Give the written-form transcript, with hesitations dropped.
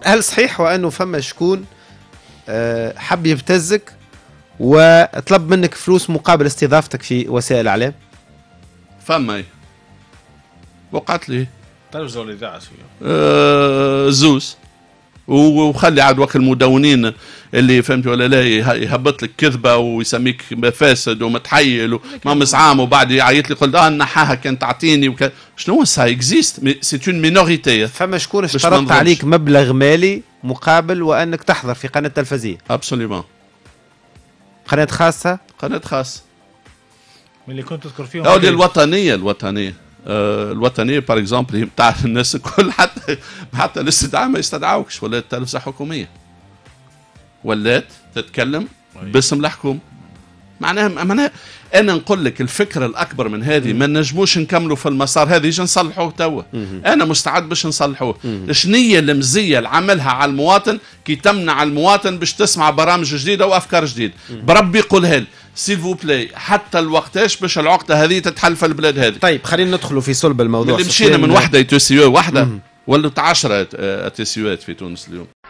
هل صحيح وأنه فما شكون حب يبتزك وطلب منك فلوس مقابل استضافتك في وسائل الإعلام؟ فما وقعت لي تلفزيون الإذاعة زوز، وخلي عاد وقت المدونين اللي فهمت ولا لا يهبط لك كذبه ويسميك فاسد ومتحيل وما مسعام وبعد يعيط لي يقول نحاها كان تعطيني شنو سا اكزيست سي اون مينوريتي. فما شكون اشترطت عليك مبلغ مالي مقابل وانك تحضر في قناه تلفزيونيه؟ ابسوليومون. قناه خاصه؟ قناه خاصه من اللي كنت تذكر فيهم الوطنيه باغ اكزومبل هي بتاع الناس الكل، حتى الاستدعاء ما يستدعوكش، ولات تلفزه حكوميه، ولات تتكلم باسم الحكومه. معناها انا نقول لك الفكره الاكبر من هذه ما نجموش نكملوا في المسار هذا، يجي نصلحوه توا. انا مستعد باش نصلحوه. شنية المزيه اللي عملها على المواطن كي تمنع المواطن باش تسمع برامج جديده وافكار جديده؟ بربي قولها لي سيل فو بلاي، حتى الوقتاش باش العقده هذه تتحل في البلاد هذه. طيب خلينا ندخلوا في صلب الموضوع. اللي مشينا من وحده تي سي او واحده ولات 10 تي سي اوات في تونس اليوم.